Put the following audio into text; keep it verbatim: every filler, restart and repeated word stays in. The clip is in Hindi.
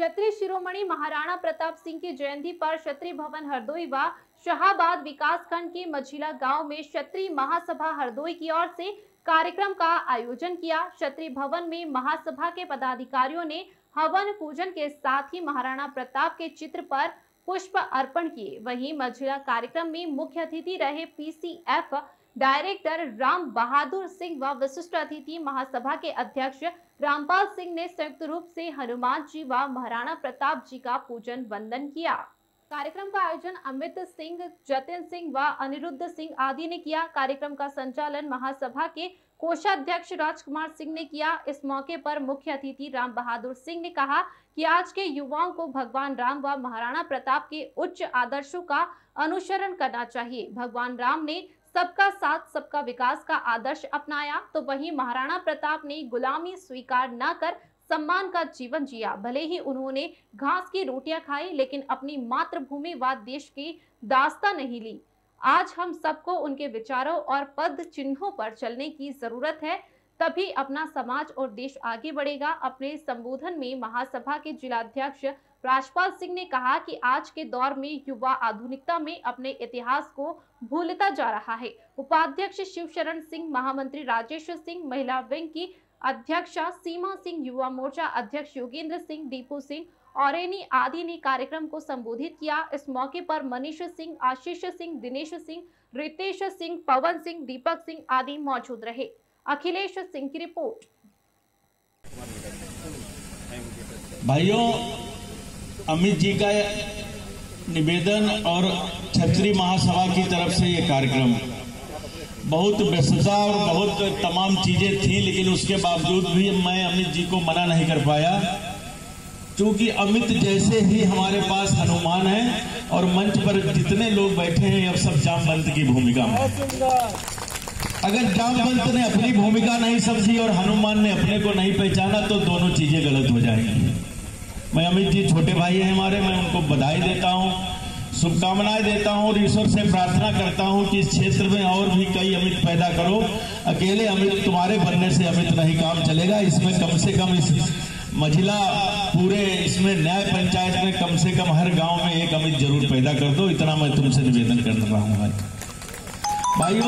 क्षत्रिय शिरोमणि महाराणा प्रताप सिंह की जयंती पर क्षत्रिय भवन हरदोई व शाहाबाद विकास खंड के मझिला गांव में क्षत्रिय महासभा हरदोई की ओर से कार्यक्रम का आयोजन किया। क्षत्रिय भवन में महासभा के पदाधिकारियों ने हवन पूजन के साथ ही महाराणा प्रताप के चित्र पर पुष्प अर्पण किए। वहीं मझिला कार्यक्रम में मुख्य अतिथि रहे पीसीएफ डायरेक्टर राम बहादुर सिंह व विशिष्ट अतिथि महासभा के अध्यक्ष रामपाल सिंह ने संयुक्त रूप से हनुमान जी व महाराणा प्रताप जी का पूजन वंदन किया। कार्यक्रम का आयोजन अमित सिंह, जतिन सिंह व अनिरुद्ध सिंह आदि ने किया। कार्यक्रम का संचालन महासभा के कोषाध्यक्ष राजकुमार सिंह ने किया। इस मौके पर मुख्य अतिथि राम बहादुर सिंह ने कहा कि आज के युवाओं को भगवान राम व महाराणा प्रताप के उच्च आदर्शों का अनुसरण करना चाहिए। भगवान राम ने सबका साथ सबका विकास का आदर्श अपनाया, तो वहीं महाराणा प्रताप ने गुलामी स्वीकार न कर सम्मान का जीवन जिया। भले ही उन्होंने घास की रोटियां खाई, लेकिन अपनी मातृभूमि व देश की दास्तां नहीं ली। आज हम सबको उनके विचारों और पद चिन्हों पर चलने की जरूरत है, तभी अपना समाज और देश आगे बढ़ेगा। अपने संबोधन में महासभा के जिलाध्यक्ष राजपाल सिंह ने कहा कि आज के दौर में युवा आधुनिकता में अपने इतिहास को भूलता जा रहा है। उपाध्यक्ष शिवशरण सिंह, महामंत्री राजेश सिंह, महिला विंग की अध्यक्षा सीमा सिंह, युवा मोर्चा अध्यक्ष योगेंद्र सिंह, दीपू सिंह और आदि ने कार्यक्रम को संबोधित किया। इस मौके पर मनीष सिंह, आशीष सिंह, दिनेश सिंह, रितेश सिंह, पवन सिंह, दीपक सिंह आदि मौजूद रहे। अखिलेश सिंह की रिपोर्ट। भाइयों, अमित जी का निवेदन और क्षत्रिय महासभा की तरफ से ये कार्यक्रम बहुत व्यस्तता और बहुत तमाम चीजें थी, लेकिन उसके बावजूद भी मैं अमित जी को मना नहीं कर पाया, क्योंकि अमित जैसे ही हमारे पास हनुमान है और मंच पर जितने लोग बैठे हैं अब सब जामवंत की भूमिका में। अगर जामवंत ने अपनी भूमिका नहीं समझी और हनुमान ने अपने को नहीं पहचाना तो दोनों चीजें गलत हो जाएंगी। मैं अमित जी छोटे भाई हैं हमारे, मैं उनको बधाई देता हूं, शुभकामनाएं देता हूं और ईश्वर से प्रार्थना करता हूं कि इस क्षेत्र में और भी कई अमित पैदा करो। अकेले अमित तुम्हारे बनने से अमित नहीं काम चलेगा। इसमें कम से कम इस मझिला पूरे इसमें न्याय पंचायत में कम से कम हर गांव में एक अमित जरूर पैदा कर दो। इतना मैं तुमसे निवेदन कर रहा हूं भाई।